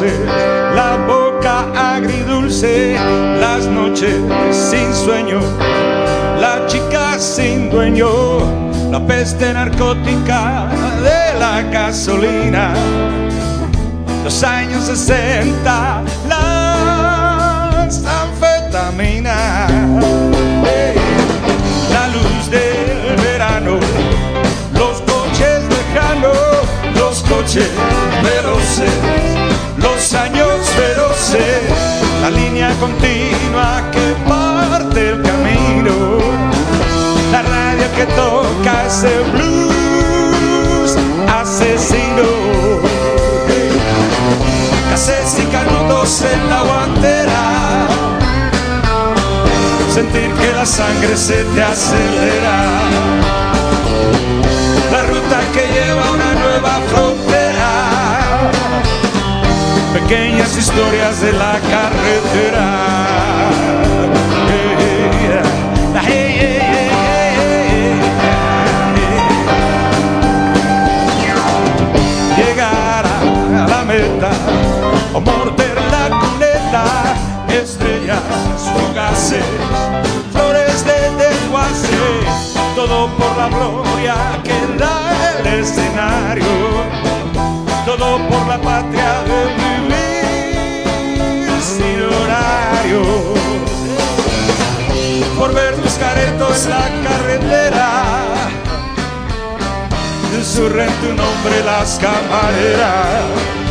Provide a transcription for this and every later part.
dulce, la boca agridulce, las noches sin sueño, la chica sin dueño, la peste narcótica de la gasolina, los años 60, las anfetaminas, la luz del verano, los coches lejanos, los coches veloces, los años feroces, la línea continua que parte el camino, la radio que toca ese blues asesino, cassettes y canutos en la guantera, sentir que la sangre se te acelera, la ruta que lleva a una nueva frontera, pequeñas historias de la carretera. Llegar a la meta o morder la cuneta, estrellas fugaces, flores de desguace, todo por la gloria que da el escenario, todo por la patria de vivir sin horario, por ver tus caretos en la carretera, susurren tu nombre las camareras,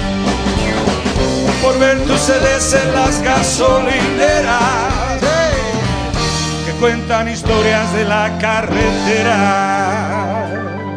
por ver tus CDs en las gasolineras, que cuentan historias de la carretera.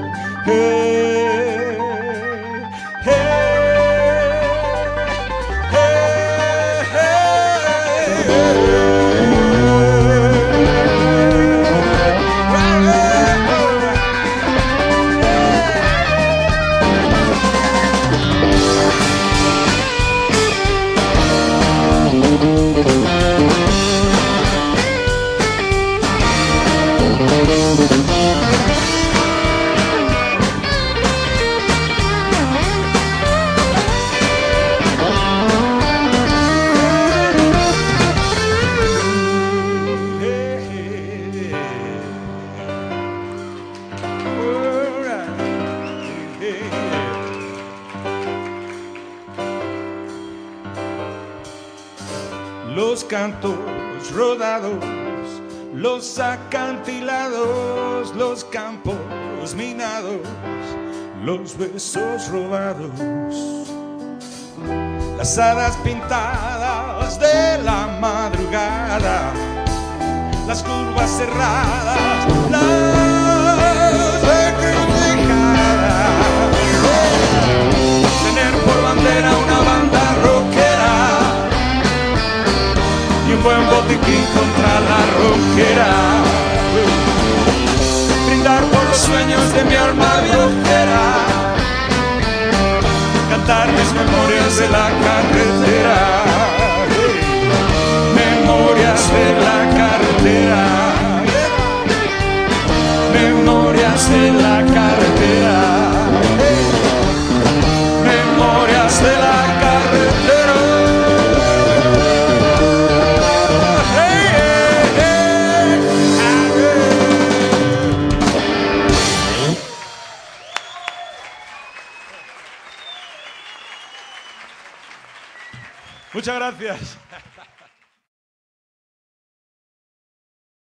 Los cantos rodados, los acantilados, los campos minados, los besos robados, las hadas pintadas de la madrugada, las curvas cerradas, las encrucijadas, tener por bandera una banda rockera y un buen botiquín contra la ronquera, brindar por los sueños de mi alma viajera, cantar mis memorias de la carretera, memorias de la carretera, memorias de la carretera, memorias de la carretera. Muchas gracias.